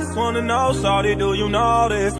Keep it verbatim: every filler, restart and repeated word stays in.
just wanna know, shawty, do you know this?